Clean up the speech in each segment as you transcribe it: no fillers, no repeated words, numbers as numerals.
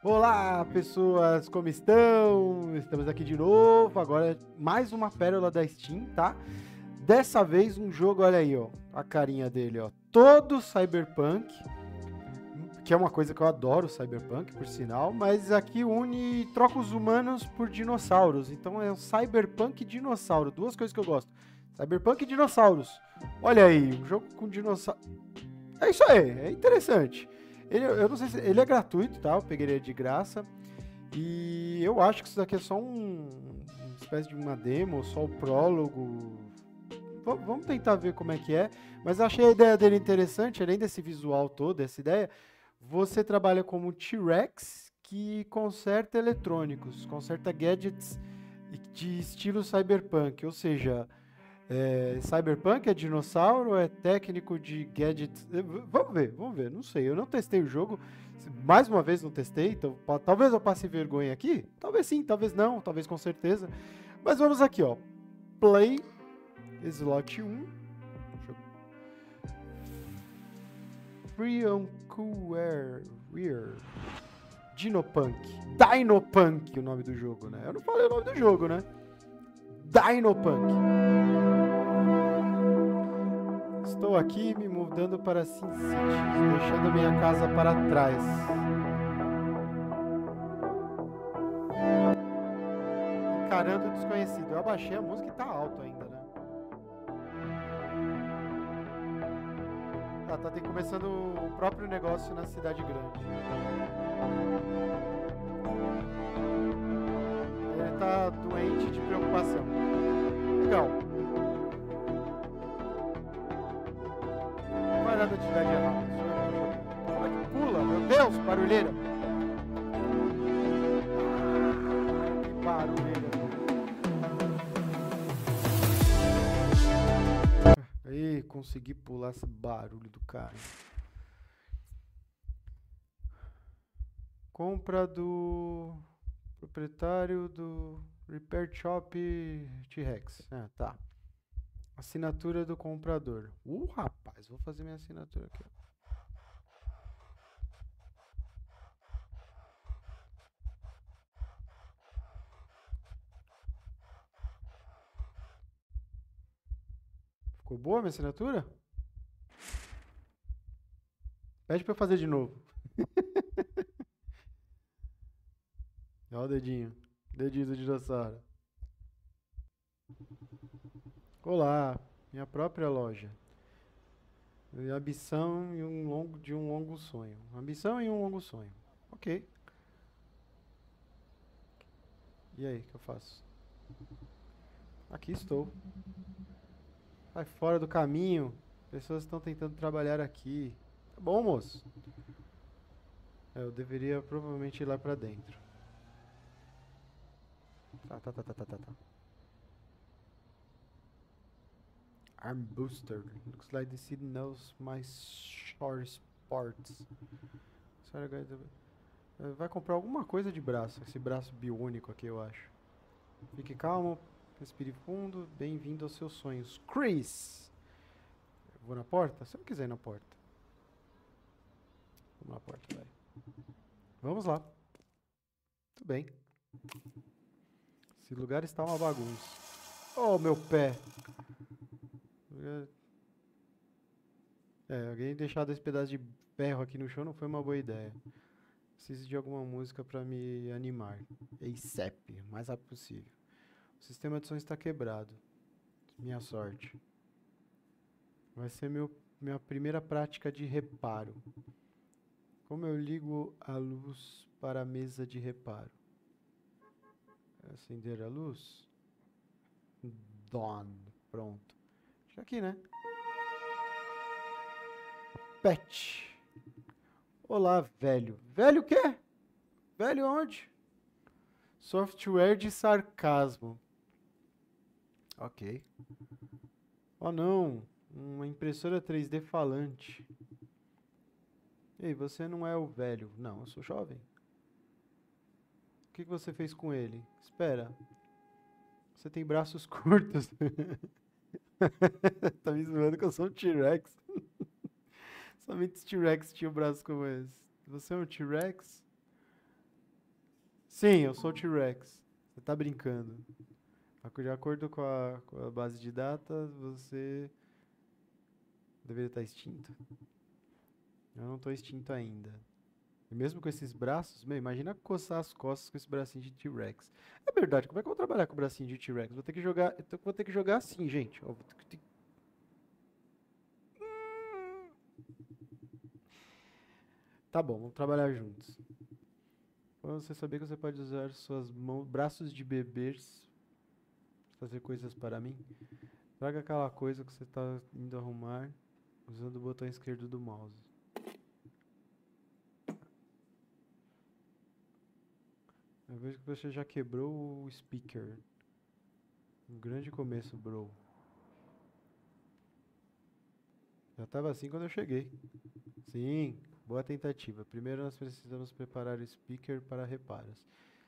Olá, pessoas, como estão? Estamos aqui de novo, agora mais uma pérola da Steam, tá? Dessa vez um jogo, olha aí, ó, a carinha dele, ó, todo cyberpunk, que é uma coisa que eu adoro, cyberpunk, por sinal, mas aqui une, troca os humanos por dinossauros, então é um cyberpunk dinossauro, duas coisas que eu gosto, cyberpunk e dinossauros. Olha aí, um jogo com dinossauro. É isso aí, é interessante. Eu não sei se ele é gratuito, tá? Eu peguei ele de graça. E eu acho que isso daqui é só uma espécie de uma demo, só o prólogo. Vamos tentar ver como é que é. Mas eu achei a ideia dele interessante, além desse visual todo, essa ideia. Você trabalha como T-Rex que conserta eletrônicos, conserta gadgets de estilo cyberpunk, ou seja, cyberpunk é dinossauro, é técnico de gadgets. Vamos ver, não sei. Eu não testei o jogo, mais uma vez não testei, então talvez eu passe vergonha aqui. Talvez sim, talvez não, talvez com certeza. Mas vamos aqui, ó. Play, slot 1. Free on Cool Air Rear. Dinopunk. Dinopunk, o nome do jogo, né? Eu não falei o nome do jogo, né? Dinopunk. Estou aqui me mudando para Sin City, deixando minha casa para trás. Encarando o desconhecido. Eu abaixei a música e tá alto ainda, né? Tá começando o próprio negócio na cidade grande. Ele tá doente de preocupação. Legal. Não vai nada de idade errada. Como é que pula? Meu Deus, barulheira. Que barulheira. Aí, consegui pular esse barulho do cara. Compra do proprietário do Repair Shop T-Rex. Ah, tá. Assinatura do comprador. Rapaz, vou fazer minha assinatura aqui. Ficou boa a minha assinatura? Pede pra eu fazer de novo. Olha o dedinho. Dedinho do dinossauro. Olá, minha própria loja. Ambição e de um longo sonho. Ambição e um longo sonho. Ok. E aí, o que eu faço? Aqui estou. Sai fora do caminho. Pessoas estão tentando trabalhar aqui. Tá bom, moço. Eu deveria provavelmente ir lá pra dentro. Tá. Arm booster. Looks like the city knows my short sports. Vai comprar alguma coisa de braço. Esse braço biônico aqui, eu acho. Fique calmo. Respire fundo. Bem-vindo aos seus sonhos. Chris! Eu vou na porta? Se eu não quiser ir na porta. Vamos na porta, vai. Vamos lá. Tudo bem. Esse lugar está uma bagunça. Oh, meu pé! Alguém deixar esse pedaço de ferro aqui no chão não foi uma boa ideia. Preciso de alguma música para me animar. ASAP, o mais rápido possível. O sistema de som está quebrado. Minha sorte. Vai ser minha primeira prática de reparo. Como eu ligo a luz para a mesa de reparo? Acender a luz? Dawn. Pronto. Acho que é aqui, né? Pet. Olá, velho. Velho o quê? Velho onde? Software de sarcasmo. Ok. Oh não, uma impressora 3D falante. Ei, você não é o velho. Não, eu sou jovem. O que você fez com ele? Espera. Você tem braços curtos. Tá me zoando que eu sou um T-Rex. Somente os T-Rex tinham braços como esse. Você é um T-Rex? Sim, eu sou o T-Rex. Você tá brincando. De acordo com a base de datas, você deveria estar extinto. Eu não tô extinto ainda. E mesmo com esses braços, meu, imagina coçar as costas com esse bracinho de T-Rex. É verdade, como é que eu vou trabalhar com o bracinho de T-Rex? Vou ter que jogar, vou ter que jogar assim, gente. Ó, Tá bom, vamos trabalhar juntos. Pra você saber que você pode usar suas mãos, braços de bebês, pra fazer coisas para mim. Traga aquela coisa que você está indo arrumar usando o botão esquerdo do mouse. Eu vejo que você já quebrou o speaker. Um grande começo, bro. Já estava assim quando eu cheguei. Sim, boa tentativa. Primeiro nós precisamos preparar o speaker para reparos.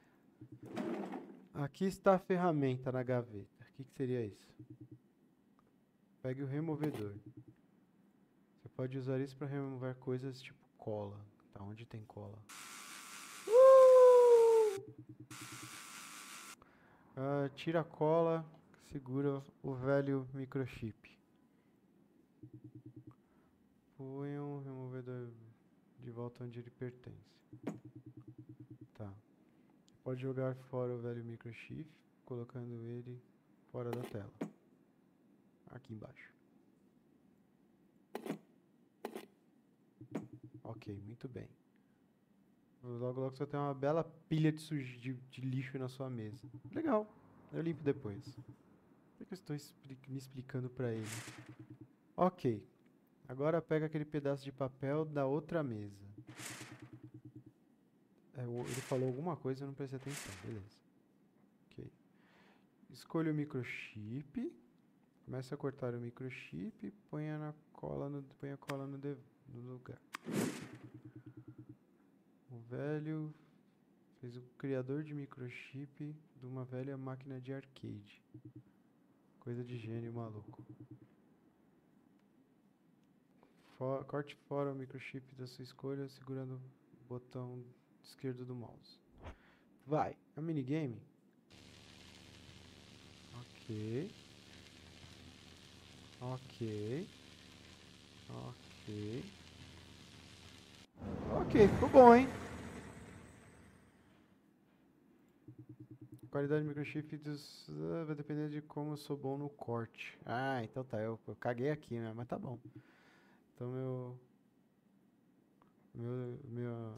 Aqui está a ferramenta na gaveta. O que seria isso? Pegue o removedor. Você pode usar isso para remover coisas tipo cola. Tá, onde tem cola? Tira a cola, segura o velho microchip. Põe um removedor de volta onde ele pertence. Tá. Pode jogar fora o velho microchip, colocando ele fora da tela. Aqui embaixo. Ok, muito bem. Logo, logo você tem uma bela pilha de lixo na sua mesa. Legal, eu limpo depois. Por que eu estou me explicando pra ele? Ok, agora pega aquele pedaço de papel da outra mesa. Ele falou alguma coisa e eu não prestei atenção, beleza. Ok. Escolha o microchip. Comece a cortar o microchip. Põe a cola no lugar. O velho fez o criador de microchip de uma velha máquina de arcade. Coisa de gênio maluco. Corte fora o microchip da sua escolha segurando o botão esquerdo do mouse. Vai, é um minigame? Ok. Ok. Ok. Ok, ficou bom, hein? Qualidade do microchip vai depender de como eu sou bom no corte. Ah, então tá, eu caguei aqui, né? Mas tá bom. Então minha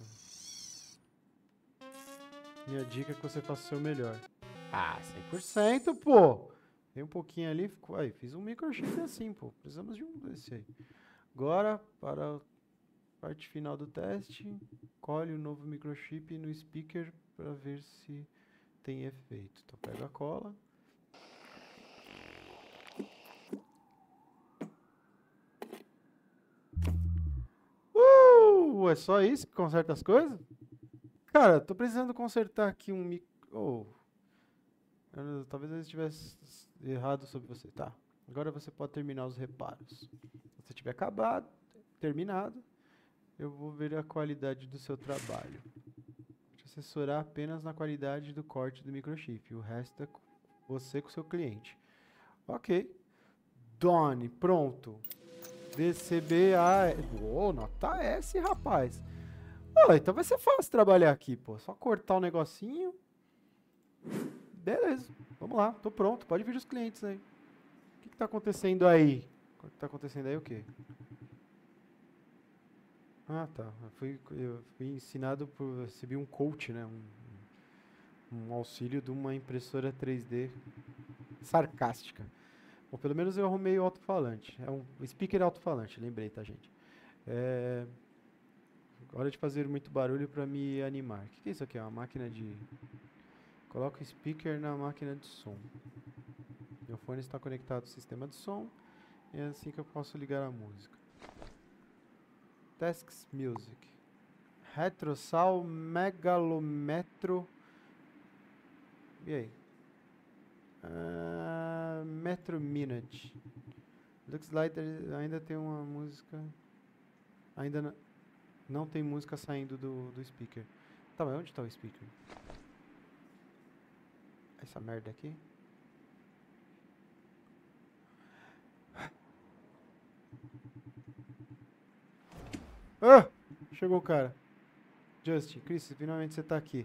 dica é que você faça o seu melhor. Ah, 100%, pô! Tem um pouquinho ali, ficou aí. Fiz um microchip assim, pô. Precisamos de um desse aí. Agora, para a parte final do teste, colhe o novo microchip no speaker para ver se tem efeito. Então pega a cola. É só isso que conserta as coisas? Cara, tô precisando consertar aqui um micro... talvez eu estivesse errado sobre você. Tá, agora você pode terminar os reparos. Se você tiver acabado, terminado, eu vou ver a qualidade do seu trabalho. Te assessorar apenas na qualidade do corte do microchip. O resto é você com o seu cliente. Ok. Done. Pronto. DCBA... nota S, rapaz. Então vai ser fácil trabalhar aqui, pô. Só cortar o negocinho. Beleza. Vamos lá. Tô pronto. Pode vir os clientes aí. O que tá acontecendo aí? O que tá acontecendo aí o quê? Ah, tá. Eu fui ensinado por... Recebi um coach, né? Um auxílio de uma impressora 3D sarcástica. Bom, pelo menos eu arrumei o alto-falante. É um speaker alto-falante, lembrei, tá, gente? Hora de fazer muito barulho para me animar. O que é isso aqui? É uma máquina de... Coloca o speaker na máquina de som. Meu fone está conectado ao sistema de som. E é assim que eu posso ligar a música. Tasks Music. Retrosal Megalometro. E aí? Metro Minute. Looks like ainda tem uma música. Ainda não tem música saindo do speaker. Tá, mas onde está o speaker? Essa merda aqui. Ah! Chegou o cara. Justin, Chris, finalmente você tá aqui.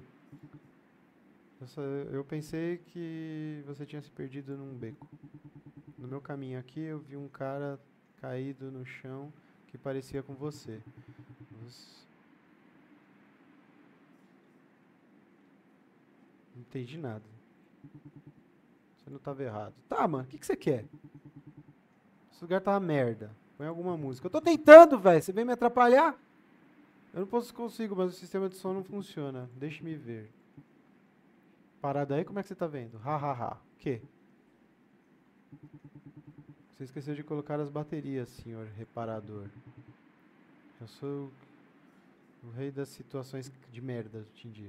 Eu pensei que você tinha se perdido num beco. No meu caminho aqui, eu vi um cara caído no chão que parecia com você. Não entendi nada. Você não tava errado. Tá, mano, o que você quer? Esse lugar tá uma merda. Põe alguma música. Eu tô tentando, velho. Você vem me atrapalhar? Eu não consigo, mas o sistema de som não funciona. Deixe-me ver. Parado aí, como é que você tá vendo? Ha. O quê? Você esqueceu de colocar as baterias, senhor reparador. Eu sou o rei das situações de merda hoje em dia.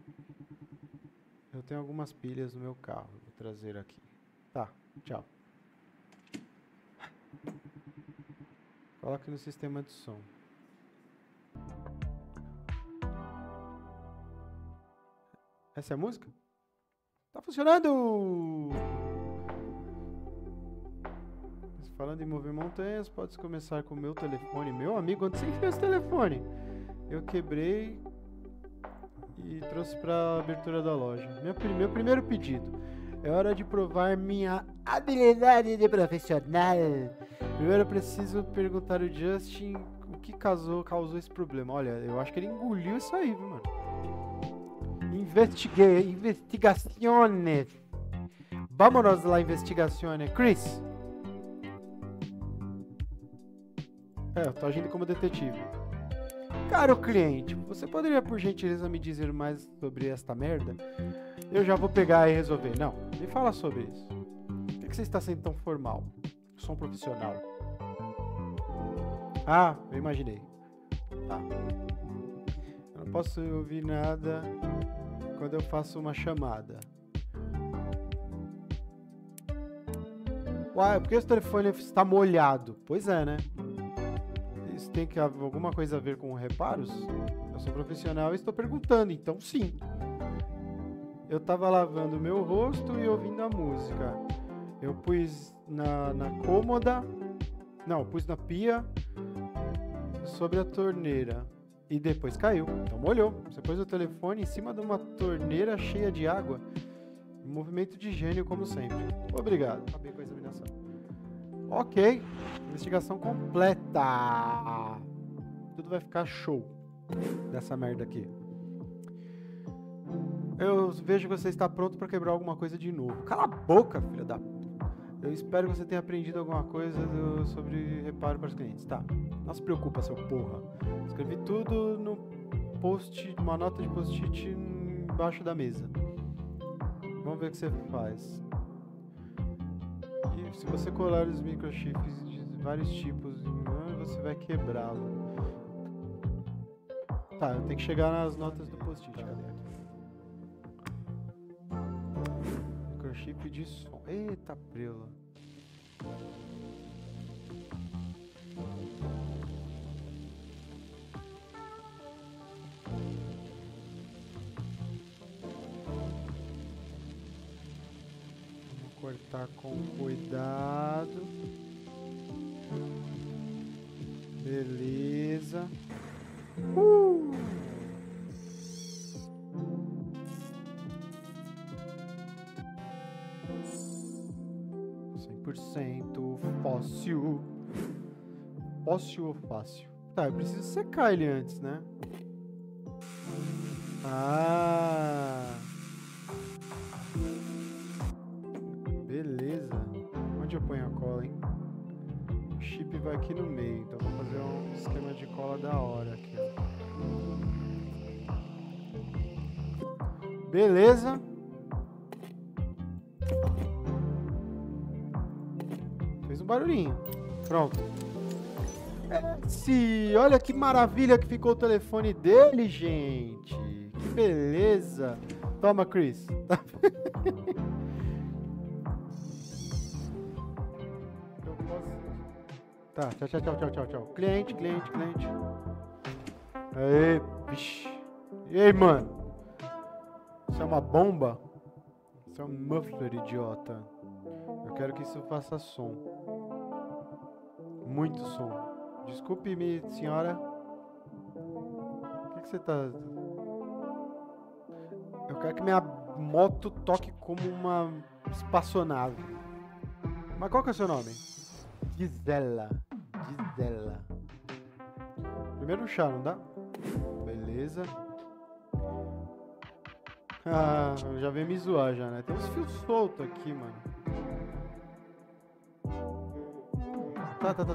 Eu tenho algumas pilhas no meu carro. Vou trazer aqui. Tá, tchau. Coloque no sistema de som. Essa é a música? Tá funcionando! Falando em mover montanhas, pode começar com o meu telefone. Meu amigo, onde você enfiou esse telefone? Eu quebrei e trouxe pra abertura da loja. Meu primeiro pedido. É hora de provar minha habilidade de profissional. Primeiro eu preciso perguntar ao Justin o que causou esse problema. Olha, eu acho que ele engoliu isso aí, viu, mano? Investigaciones. Vámonos lá, investigaciones. Chris. Eu tô agindo como detetive. Caro cliente, você poderia por gentileza me dizer mais sobre esta merda? Eu já vou pegar e resolver. Não, me fala sobre isso. Por que você está sendo tão formal? Eu sou um profissional. Ah, eu imaginei. Tá. Eu não posso ouvir nada quando eu faço uma chamada. Uai, por que esse telefone está molhado? Pois é, né? Isso tem que alguma coisa a ver com reparos? Eu sou profissional e estou perguntando, então sim. Eu estava lavando o meu rosto e ouvindo a música. Eu pus na cômoda. Não, eu pus na pia sobre a torneira. E depois caiu, então molhou. Você pôs o telefone em cima de uma torneira cheia de água. Um movimento de gênio, como sempre. Obrigado. Acabei com a examinação. Ok. Investigação completa. Tudo vai ficar show dessa merda aqui. Eu vejo que você está pronto para quebrar alguma coisa de novo. Cala a boca, filha da puta. Eu espero que você tenha aprendido alguma coisa sobre reparo para os clientes. Tá, não se preocupa, seu porra. Escrevi tudo no post, uma nota de post-it embaixo da mesa. Vamos ver o que você faz. E se você colar os microchips de vários tipos, você vai quebrá-lo. Tá, eu tenho que chegar nas notas do post-it. Cadê? Microchip de som. Eita, prela. Vamos cortar com cuidado. Beleza. 100% fóssil. Fóssil ou fácil? Tá, eu preciso secar ele antes, né? Ah! Beleza. Onde eu ponho a cola, hein? O chip vai aqui no meio, então vou fazer um esquema de cola da hora aqui, ó. Beleza. Fez um barulhinho. Pronto. Olha que maravilha que ficou o telefone dele, gente. Que beleza. Toma, Chris. Tá, tchau. Cliente. Aê, vixe. E aí, mano? Isso é uma bomba? Isso é um muffler, idiota. Eu quero que isso faça som. Muito som. Desculpe-me, senhora. O que você tá... Eu quero que minha moto toque como uma espaçonave. Mas qual que é o seu nome? Gisela. Gisela. Primeiro um chá, não dá? Beleza. Ah, já veio me zoar já, né? Tem uns fios soltos aqui, mano. Tá. Tá.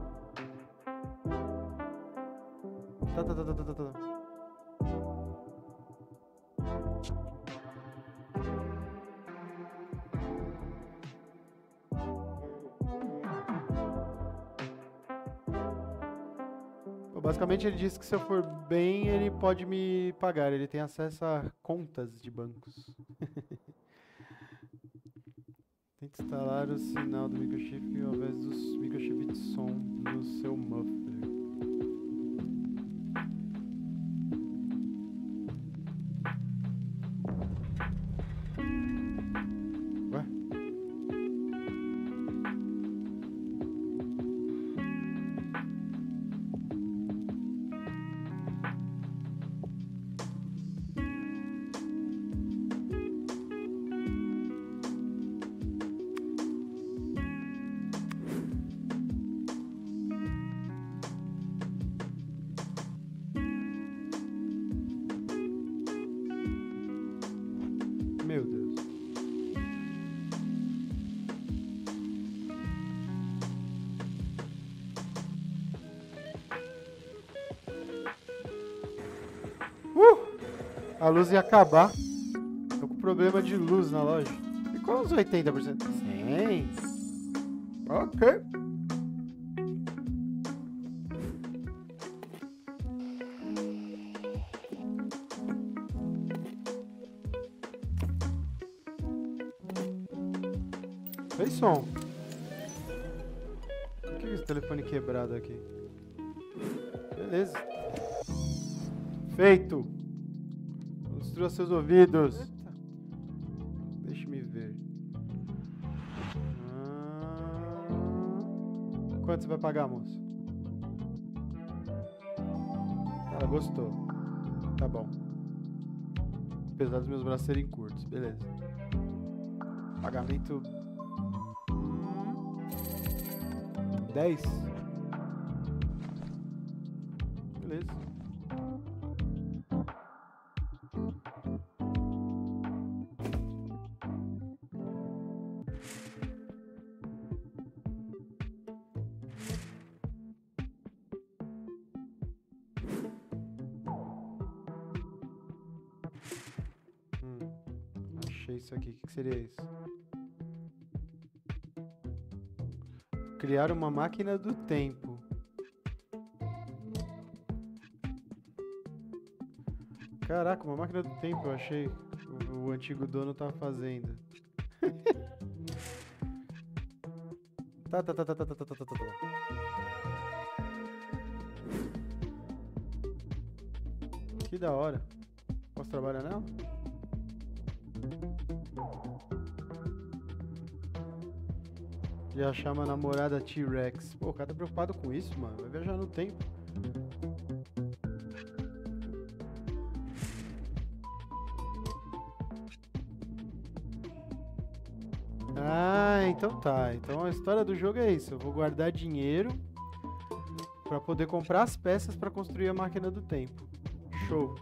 Basicamente ele disse que se eu for bem, ele pode me pagar. Ele tem acesso a contas de bancos. Tente instalar o sinal do microchip ao invés dos microchips de som no seu muffler. Ué? Meu Deus. A luz ia acabar. Tô com problema de luz na loja. Ficou uns 80%. Sim. Ok. Fez som. Por que esse telefone quebrado aqui? Beleza. Feito. Construa seus ouvidos. Eita. Deixa-me ver. Quanto você vai pagar, moço? Ela gostou. Tá bom. Apesar dos meus braços serem curtos. Beleza. Pagamento... 10. Beleza. Achei isso aqui. O que seria isso? Criar uma máquina do tempo. Caraca, uma máquina do tempo, eu achei. O antigo dono tava fazendo. Tá. Que da hora. Posso trabalhar nela? De achar uma namorada T-Rex. Pô, o cara tá preocupado com isso, mano. Vai viajar no tempo. Ah, então tá. Então a história do jogo é isso. Eu vou guardar dinheiro pra poder comprar as peças pra construir a máquina do tempo. Show.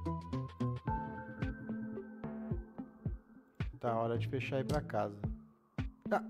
Tá, hora de fechar e ir pra casa. Tá.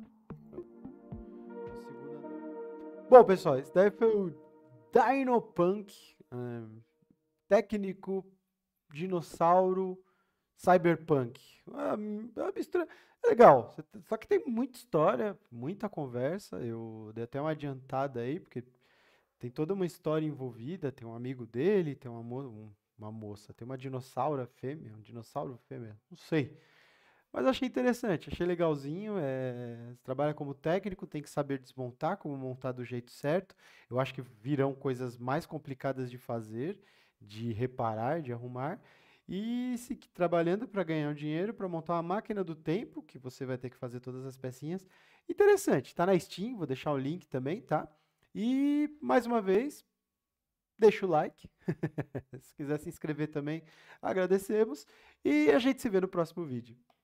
Bom, pessoal, esse daí foi o Dinopunk, técnico, dinossauro, cyberpunk. Uma mistura legal, só que tem muita história, muita conversa. Eu dei até uma adiantada aí, porque tem toda uma história envolvida. Tem um amigo dele, tem uma moça, tem uma dinossauro fêmea, um dinossauro fêmea, não sei. Mas achei interessante, achei legalzinho. Você trabalha como técnico, tem que saber desmontar, como montar do jeito certo. Eu acho que virão coisas mais complicadas de fazer, de reparar, de arrumar. e se trabalhando para ganhar um dinheiro, para montar uma máquina do tempo, que você vai ter que fazer todas as pecinhas. Interessante, tá na Steam, vou deixar o link também, tá? E, mais uma vez, deixa o like. Se quiser se inscrever também, agradecemos. E a gente se vê no próximo vídeo.